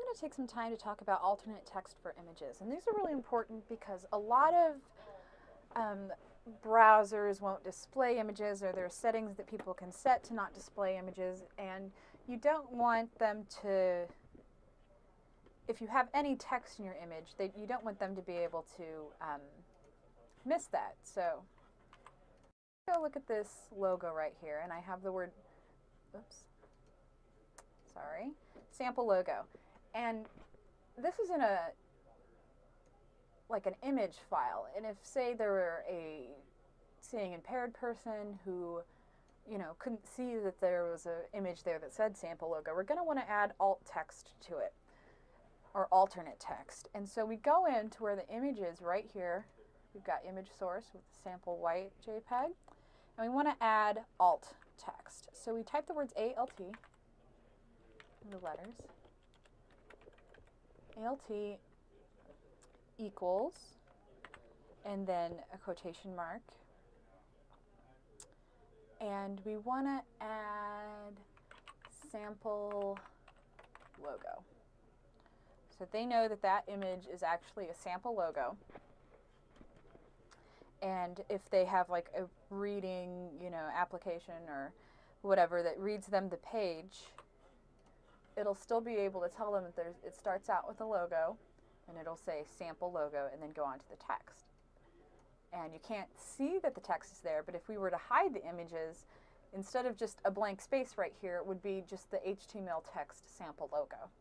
want to take some time to talk about alternate text for images. And these are really important because a lot of browsers won't display images, or there are settings that people can set to not display images, and you don't want them to, if you have any text in your image, you don't want them to be able to miss that. So go look at this logo right here, and I have the word, oops, sorry, sample logo. And this is in like an image file. And if, say, there were a seeing impaired person who, you know, couldn't see that there was an image there that said sample logo, we're going to want to add alt text to it, or alternate text. And so we go into where the image is right here. We've got image source with sample white JPEG, and we want to add alt text. So we type the words ALT in the letters. ALT equals, and then a quotation mark. And we want to add sample logo. So they know that that image is actually a sample logo. And if they have like a reading, you know, application or whatever that reads them the page, it'll still be able to tell them that it starts out with a logo, and it'll say sample logo and then go on to the text. And you can't see that the text is there, but if we were to hide the images, instead of just a blank space right here, it would be just the HTML text sample logo.